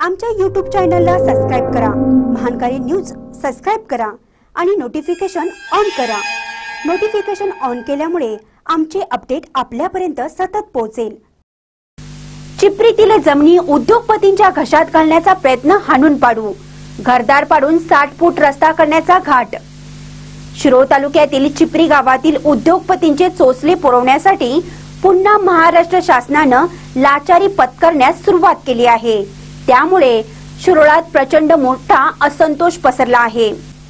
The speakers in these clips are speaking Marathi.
आमच्या YouTube चॅनलला सबस्क्राइब करा, महानकारी न्यूज सबस्क्राइब करा आणि नोटिफिकेशन ऑन करा। नोटिफिकेशन ऑन केल्यामुळे आमचे अपडेट आपल्यापर्यंत सतत पोहोचेल। चिपरीतील जमिनी उद्योगपतींच्या घशात घालण्याचा प्रयत्न हाणून पाडू, घरदार पाडून 60 फूट रस्ता करण्याचा घाट। शिरोळ तालुक्यातील चिपरी गावातील उद्योगपतींचे चोचले पुरवण्यासाठी पुन्हा महाराष्ट्र शासनाने लाचारी पत्करण्यास सुरुवात केली आहे। त्यामुळे शिरोळात प्रचंड मोठा असंतोष पसरला आहे।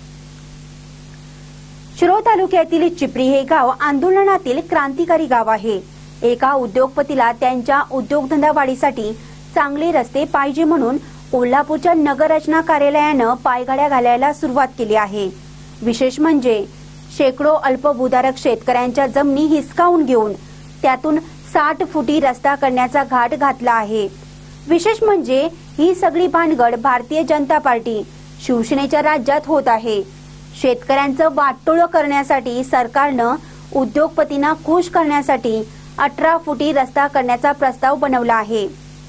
शिरोळ तालुक्यातील चिपरी हे गाव आंदोलनातील क्रांतिकारी गाव आहे। एका उद्योगपतीला त्यांच्या उद्योगधंदा वाढीसाठी चांगले रस्ते पाहिजे म्हणून कोल्हापूरच्या नगररचना कार्यालयाने पायगाड्या घालायला सुरुवात केली आहे। विशेष म्हणजे शेकडो अल्पभूधारक शेतकऱ्यांच्या जमिनी हिसकावून घेऊन त्यातून 60 फुटी रस्ता करण्याचा घाट घातला आहे। विशेष म्हणजे ही सगळी भानगड भारतीय जनता पार्टी शिवसेनेच्या राज्यात होत आहे। शेतकऱ्यांचं वाटोळं करण्यासाठी सरकारनं उद्योगपतींना खुश करण्यासाठी 18 फुटी रस्ता करण्याचा प्रस्ताव बनवला आहे।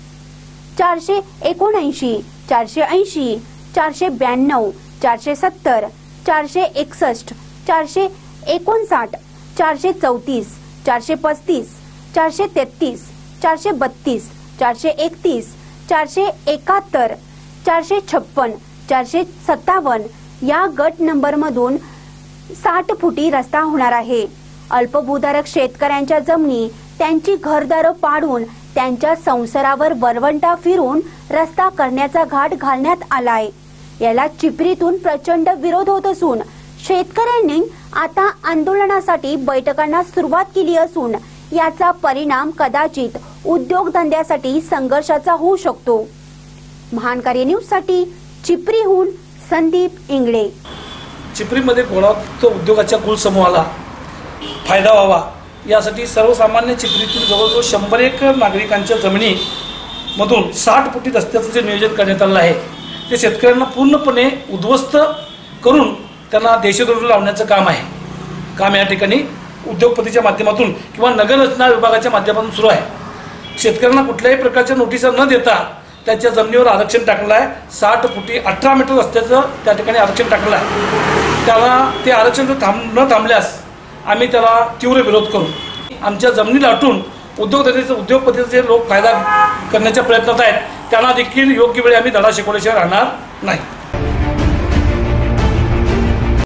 479, 480, 492, 470, 461, 459, 434, 435, 433, 432, 431, 471, 456, 457 या गट नंबर मधून 60 फुटी रस्ता होणार आहे। अल्पभूधारक शेतकऱ्यांच्या जमिनी त्यांची घरदार पाडून त्यांच्या संसारावर वरवंटा फिरून रस्ता करण्याचा घाट घालण्यात आलाय। याला चिपरीतून प्रचंड विरोध होत असून शेतकऱ्यांनी आता आंदोलनासाठी बैठकांना सुरुवात केली असून याचा परिणाम कदाचित उद्योगधंद्यासाठी संघर्षाचा होऊ शकतो। महानकारी न्यूज साठी चिपरीहून संदीप इंगळे। चिपरीमध्ये गुणवत्ता उद्योगाच्या कुल समूहाला फायदा व्हावा यासाठी सर्वसामान्य चिपरीतील जवळजवळ 101 नागरिकांच्या जमिनीमधून 60 फुटी रस्त्याचं जे नियोजन करण्यात आलं आहे ते शेतकऱ्यांना पूर्णपणे उद्ध्वस्त करून त्यांना देशद्रोही लावण्याचं काम या ठिकाणी उद्योगपतीच्या माध्यमातून किंवा नगररचना विभागाच्या माध्यमातून सुरू आहे। शेतकऱ्यांना कुठल्याही प्रकारच्या नोटिसा न देता त्याच्या जमिनीवर आरक्षण टाकलं आहे। 60 फुटी 18 मीटर रस्त्याचं त्या ठिकाणी आरक्षण टाकलं आहे। त्याला ते आरक्षण न थांबल्यास आम्ही त्याला तीव्र विरोध करू। आमच्या जमिनी लाटून उद्योगपतीचे लोक फायदा करण्याच्या प्रयत्नात आहेत, त्यांना देखील योग्य वेळी आम्ही धडा शिकवल्याशिवाय राहणार नाही।